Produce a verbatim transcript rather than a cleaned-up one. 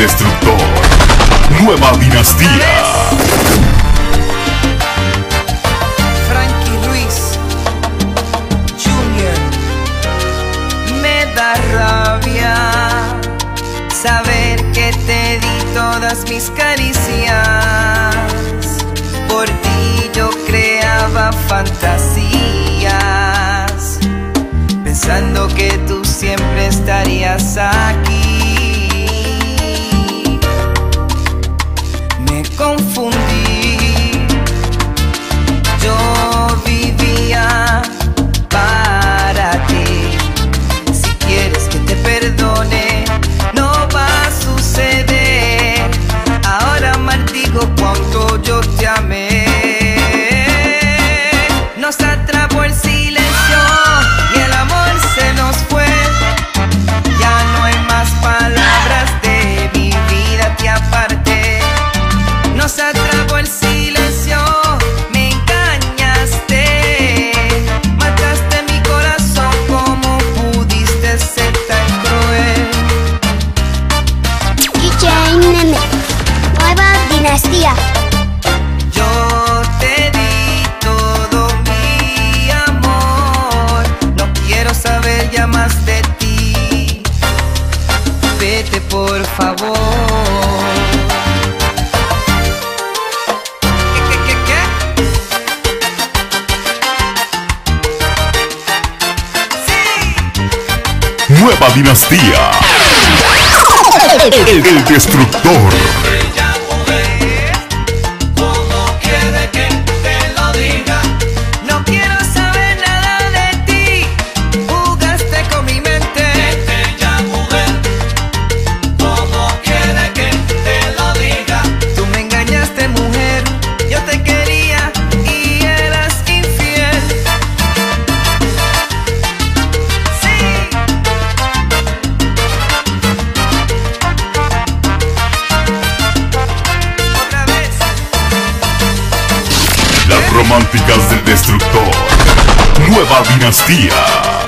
Destructor. Nueva dinastía. Frankie Ruiz Junior Me da rabia saber que te di todas mis caricias. Por ti yo creaba fantasías, pensando que tú siempre estarías aquí. Me confundí, yo vivía para ti. Si quieres que te perdone, no va a suceder. Ahora maldigo cuánto yo te amé. Nos atrapó el silencio y el amor se nos fue. Ya no hay más palabras, de mi vida te aparté. Nos atrapó el silencio, me engañaste, mataste mi corazón. ¿Cómo pudiste ser tan cruel? D J Neme, Nueva Dinastía. Yo te di todo mi amor, no quiero saber ya más de ti. Vete por favor. ¿Qué, qué, qué, qué? ¡Sí! Nueva dinastía. El, el Destructor. ¿Cómo quiere que te lo diga? No quiero saber nada de ti. Jugaste con mi mente. Ella mujer, ¿cómo quiere que te lo diga? Tú me engañaste, mujer. Yo te quería y eras infiel. Sí. Otra vez. Las románticas del Destructor. Nueva dinastía.